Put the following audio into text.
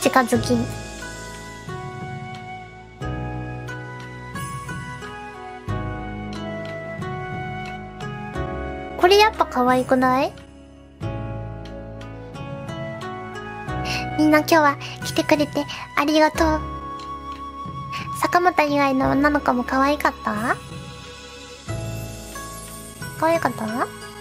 近づき。これやっぱ可愛くない？みんな今日は来てくれてありがとう。坂本以外の女の子も可愛かった？可愛かった？